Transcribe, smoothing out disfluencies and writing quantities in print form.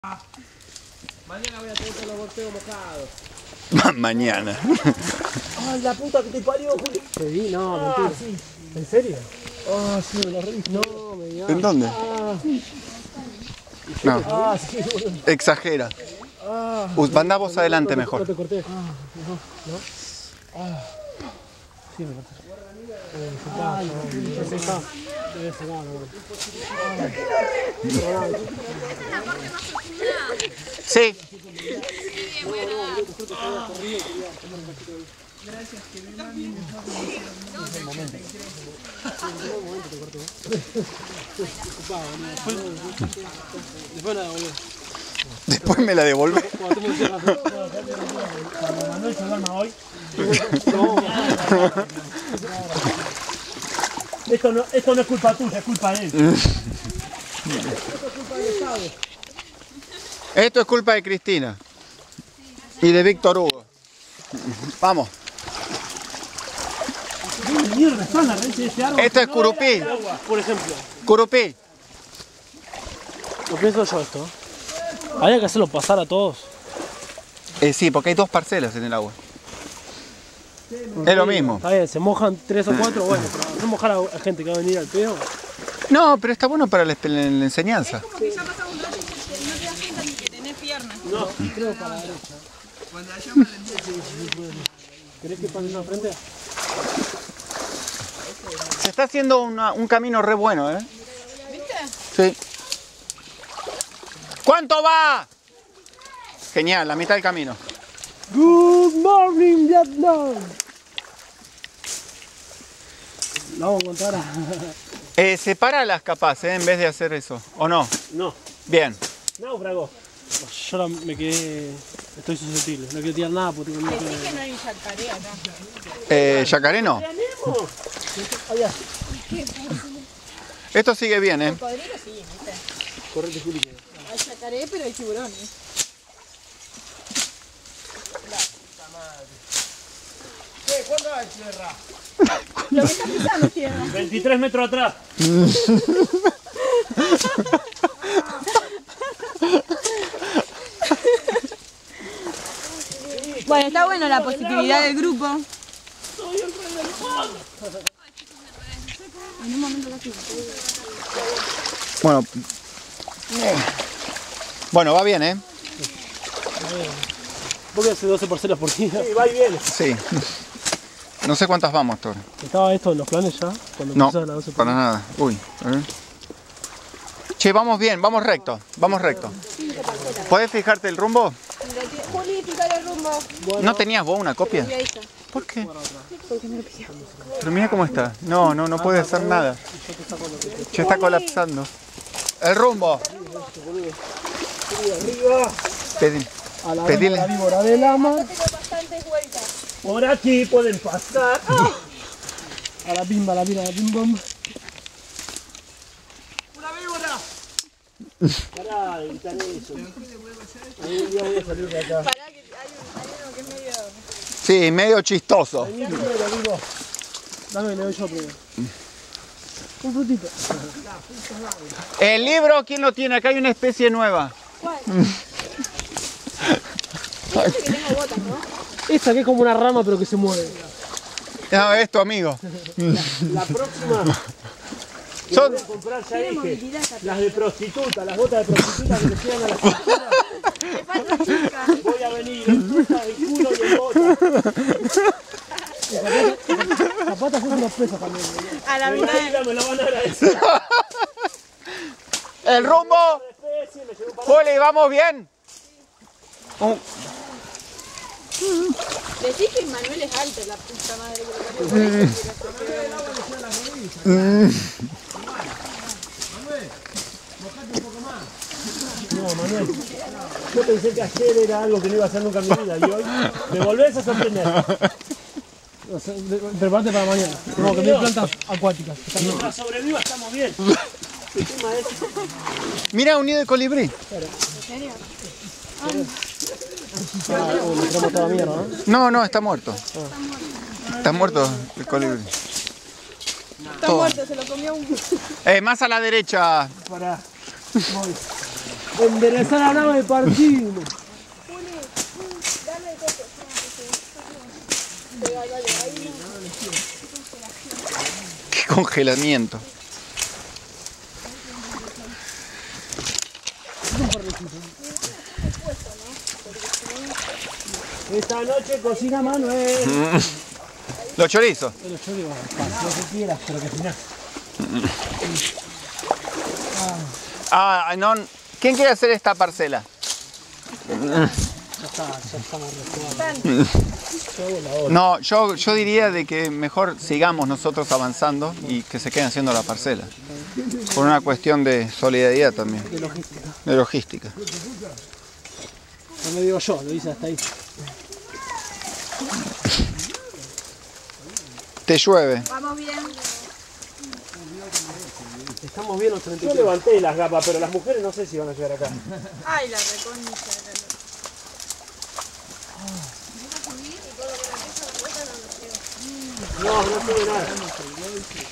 Mañana voy a tener todos los golpeos mojados. Mañana. Ay, la puta que te parió, Juli. Te vi, no, mentira. Sí. ¿En serio? Ah, sí, me la revisto. No, me digas. ¿En dónde? No, Sí, boludo. exagera. Andá vos adelante No mejor. te corté. Sí, me corté. Debe ser nada, Sí. Después nada, boludo. Después me la devolvé. Cuando Manuel se duerma hoy. Esto no es culpa tuya, es culpa de él. Esto es culpa de Cristina. Y de Víctor Hugo. Vamos. ¿Qué mierda está en la raíz de ese árbol? Esto es Curupí. Por ejemplo. Curupí. Lo pienso yo esto. Habría que hacerlo pasar a todos. Sí, porque hay dos parcelas en el agua. Es lo mismo. Está bien, se mojan 3 o 4, bueno, pero no mojar a gente que va a venir al pedo. No, pero está bueno para la enseñanza. Es como que ya pasamos noche y no te das cuenta ni que tenés piernas. No, creo para la derecha. Cuando haya una lentilla. ¿Querés que pase una frente? Se está haciendo un camino re bueno, ¿eh? ¿Viste? Sí. ¿Cuánto va? Genial, la mitad del camino. Good morning, Vietnam. La vamos a encontrar a... Sepáralas capaz, en vez de hacer eso. ¿O no? No, Bien. náufrago. Yo ahora me quedé... Estoy susceptible, no quiero tirar nada porque tengo miedo. Decí que no hay yacaré acá. ¿Yacaré no? Allá. Esto sigue bien, ¿eh? Cocodrilo sí, ¿viste? Correte, Juli. Hay yacaré, pero hay tiburones. ¿Cuándo hay tierra? Lo que está pisando es tierra. 23 metros atrás. Bueno, está bueno la positividad del grupo. En un momento casi. Bueno. Bueno, va bien, ¿eh? ¿Por qué hace 12 parcelas por día? Sí, va y viene. Sí. No sé cuántas vamos, Toro. ¿Estaba esto en los planes ya? Cuando No, empezaron las 12 para nada. Uy. A ver. Che, vamos bien, vamos recto. Vamos recto. ¿Podés fijarte el rumbo? Juli, pícale el rumbo. ¿No tenías vos una copia? Y ahí está. ¿Por qué? Porque me lo pidió. Pero mira cómo está. No puede hacer nada. Ya está colapsando. El rumbo. Arriba. A la Pedile. víbora de la mar. Tengo bastantes vueltas. Por aquí pueden pasar. A la bimba, la bim bom. ¡Una víbora! Pará de gritar eso. Ahí ya voy a salir de acá. Pará que hay uno que es medio... Sí, medio chistoso. Dame, le doy yo primero. Un frutito. El libro, ¿quién lo tiene? Acá hay una especie nueva. ¿Cuál? Fíjate que tengo botas, ¿no? Esta que es como una rama pero que se mueve. No, es tu amigo. La próxima que Son- voy a comprar ya dije. movilidad esta Las de prostituta, las botas de prostituta que le quedan a la cintura. Me falta chica. Voy a venir en fruta, en culo y en bota. Zapatas son unos pesos también. A la Me mitad. me lo van a agradecer. El rumbo. Especie, me llevo para... Juli, ¿vamos bien? Decís que Manuel es alto, la puta madre que lo No, Manuel, yo pensé que ayer era algo que no iba a hacer nunca en mi vida y hoy me volvés a sorprender. O sea, prepárate para mañana. Tengo que ver plantas acuáticas. Mientras sobreviva estamos bien. El tema es... Mira, un nido de colibrí. ¿En serio? le tenemos toda mierda, ¿no? No, está muerto. Está muerto el colibrí. Está muerto, se lo comió un... Más a la derecha. Pará. Voy. Enderezar la nave y partimos. Qué congelamiento. Esta noche cocina Manuel. Los chorizos. Bueno, yo digo, lo que quieras, pero cocinar. Ah, no. ¿Quién quiere hacer esta parcela? Ya estamos resueltos. No, yo diría de que mejor sigamos nosotros avanzando y que se queden haciendo la parcela. Por una cuestión de solidaridad también. De logística. De logística. No me digo yo, lo hice hasta ahí. Te llueve. Vamos bien. Estamos bien los 33. Yo levanté las gapas, pero las mujeres no sé si van a llegar acá. Ay, la reconcha. No, no sube nada.